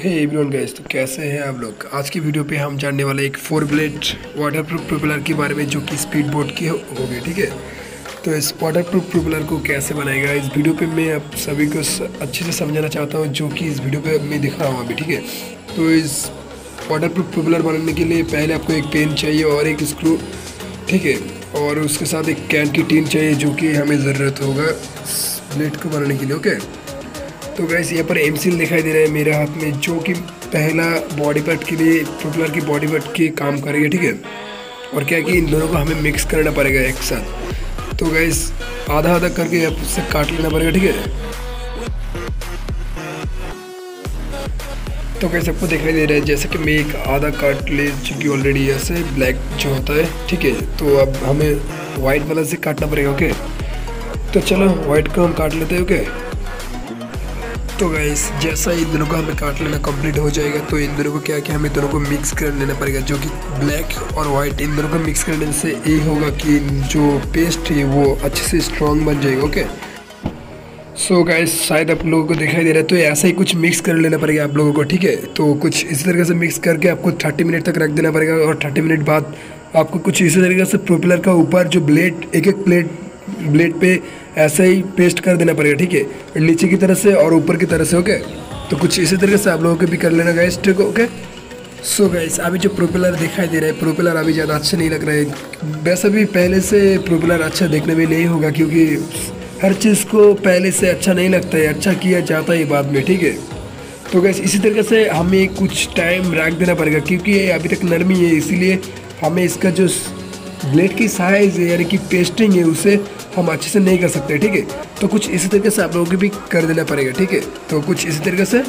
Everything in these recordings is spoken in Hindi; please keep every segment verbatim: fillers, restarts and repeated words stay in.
हे एवरीवन गाइस, तो कैसे हैं आप लोग। आज की वीडियो पे हम जानने वाले एक four blade waterproof propeller के बारे में जो कि स्पीड बोट की होगी। ठीक है, तो इस वाटर प्रूफ प्रोपेलर को कैसे बनाएगा इस वीडियो पे मैं आप सभी को अच्छे से समझाना चाहता हूँ, जो कि इस वीडियो पे मैं दिखा रहा हूँ अभी। ठीक है, तो इस वाटर प्रूफ प्रोपेलर बनाने के लिए पहले आपको एक पेन चाहिए और एक स्क्रू, ठीक है, और उसके साथ एक कैन की टीन चाहिए जो कि हमें ज़रूरत होगा ब्लेड को बनाने के लिए। ओके, तो गैस यहाँ पर एम सील दिखाई दे रहा है मेरे हाथ में, जो कि पहला बॉडी पार्ट के लिए प्रोपेलर की बॉडी पार्ट के काम करेगा। ठीक है, और क्या कि इन दोनों को हमें मिक्स करना पड़ेगा एक साथ। तो गैस आधा आधा करके आप उससे काट लेना पड़ेगा। ठीक है, तो गैस आपको दिखाई दे रहा है जैसे कि मैं एक आधा काट ले चुकी ऑलरेडी, ऐसे ब्लैक जो होता है। ठीक है, तो अब हमें वाइट वाला से काटना पड़ेगा। ओके, तो चलो वाइट को हम काट लेते हैं। ओके, तो गाइस जैसा इन दोनों को हमें काट लेना कंप्लीट हो जाएगा, तो इन दोनों को क्या क्या हमें दोनों को मिक्स कर लेना पड़ेगा, जो कि ब्लैक और वाइट इन दोनों को मिक्स करने से ये होगा कि जो पेस्ट है वो अच्छे से स्ट्रॉन्ग बन जाएगा। ओके, सो गाइस शायद आप लोगों को दिखाई दे रहा है, तो ऐसा ही कुछ मिक्स कर लेना पड़ेगा आप लोगों को। ठीक है, तो कुछ इसी तरीके से मिक्स करके आपको थर्टी मिनट तक रख देना पड़ेगा, और थर्टी मिनट बाद आपको कुछ इसी तरीके से प्रोपेलर का ऊपर जो ब्लेड एक एक प्लेट ब्लेड पे ऐसे ही पेस्ट कर देना पड़ेगा। ठीक है, नीचे की तरफ से और ऊपर की तरफ से। ओके, तो कुछ इसी तरीके से आप लोगों को भी कर लेना गाइस। ठीक है, ओके। सो गाइस अभी जो प्रोपेलर दिखाई दे रहा है, प्रोपेलर अभी ज़्यादा अच्छा नहीं लग रहा है। वैसे भी पहले से प्रोपेलर अच्छा देखने में नहीं होगा, क्योंकि हर चीज़ को पहले से अच्छा नहीं लगता है, अच्छा किया जाता है बाद में। ठीक है, तो गाइस इसी तरीके से हमें कुछ टाइम रख देना पड़ेगा, क्योंकि ये अभी तक नरमी है, इसीलिए हमें इसका जो ब्लेड की साइज़ है यानी कि पेस्टिंग है उसे हम अच्छे से नहीं कर सकते। ठीक है, तो कुछ इसी तरीके से आप लोगों को भी कर देना पड़ेगा। ठीक है, तो कुछ इसी तरीके से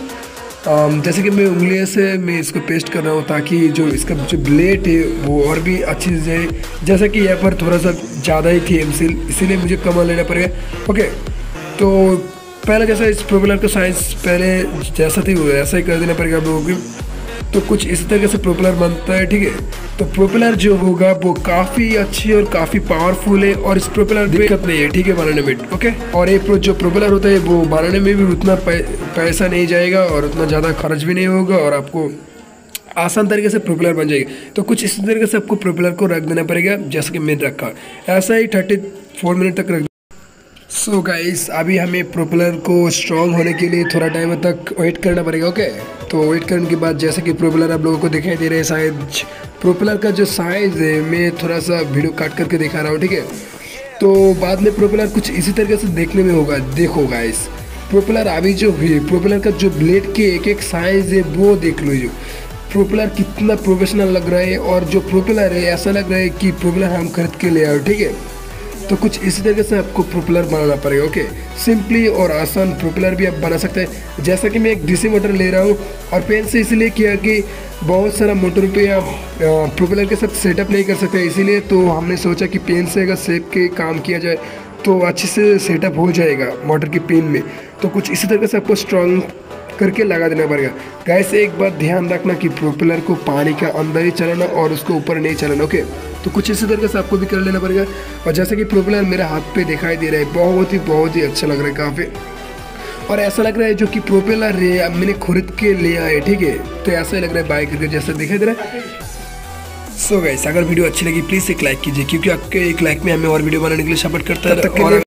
जैसे कि मैं उंगलियों से मैं इसको पेस्ट कर रहा हूँ, ताकि जो इसका जो ब्लेड है वो और भी अच्छी से जाए। जैसा कि यहाँ पर थोड़ा सा ज़्यादा ही थी एमसील, इसीलिए मुझे कम लेना पड़ेगा। ओके, तो पहले जैसा इस प्रोपेलर का साइज़ पहले जैसा थी वो ऐसा ही कर देना पड़ेगा आप लोगों को। तो कुछ इसी तरीके से प्रोपेलर बनता है। ठीक है, तो प्रोपेलर जो होगा वो काफ़ी अच्छी और काफ़ी पावरफुल है, और इस प्रोपेलर दिक्कत नहीं है। ठीक है, बनाने में। ओके, और ये जो प्रोपेलर होता है वो बनाने में भी उतना पैसा नहीं जाएगा और उतना ज़्यादा खर्च भी नहीं होगा, और आपको आसान तरीके से प्रोपेलर बन जाएगी। तो कुछ इसी तरीके से आपको प्रोपेलर को रख देना पड़ेगा, जैसे कि मैं रखा ऐसा ही थर्टी फोर मिनट तक रख। सो so गाइस अभी हमें प्रोपेलर को स्ट्रॉन्ग होने के लिए थोड़ा टाइम तक वेट करना पड़ेगा। ओके, तो वेट करने के बाद जैसे कि प्रोपेलर आप लोगों को दिखाई दे रहे हैं, शायद प्रोपेलर का जो साइज़ है मैं थोड़ा सा वीडियो काट करके दिखा रहा हूँ। ठीक है, तो बाद में प्रोपेलर कुछ इसी तरीके से देखने में होगा। देखो गाइस प्रोपेलर अभी जो है, प्रोपेलर का जो ब्लेड के एक एक साइज़ है वो देख लो, जो प्रोपेलर कितना प्रोफेशनल लग रहा है, और जो प्रोपेलर है ऐसा लग रहा है कि प्रोपेलर हम खरीद के ले आए। ठीक है, तो कुछ इसी तरीके से आपको प्रोपेलर बनाना पड़ेगा। ओके, सिंपली और आसान प्रोपेलर भी आप बना सकते हैं। जैसा कि मैं एक डीसी मोटर ले रहा हूँ, और पेन से इसलिए किया कि बहुत सारा मोटर पे आप प्रोपेलर के साथ सेटअप नहीं कर सकते, इसीलिए तो हमने सोचा कि पेन से अगर सेप के काम किया जाए तो अच्छे से सेटअप हो जाएगा मोटर की पेन में। तो कुछ इसी तरीके से आपको स्ट्रॉन्ग करके लगा देना पड़ेगा। गाइस एक बात ध्यान रखना कि प्रोपेलर को पानी का अंदर ही चलाना और उसको ऊपर नहीं चलाना। ओके, तो कुछ इसी तरीके से आपको भी कर लेना पड़ेगा। और जैसे कि प्रोपेलर मेरे हाथ पे दिखाई दे रहा है, बहुत ही बहुत ही अच्छा लग रहा है काफ़ी, और ऐसा लग रहा है जो कि प्रोपेलर है अब मैंने खरीद के ले आए। ठीक है, तो ऐसा ही लग रहा है बाइक करके जैसा दिखाई दे रहा है। सो गाइस अगर वीडियो अच्छी लगी प्लीज़ एक लाइक कीजिए, क्योंकि आपके एक लाइक में हमें और वीडियो बनाने के लिए सपोर्ट करता है।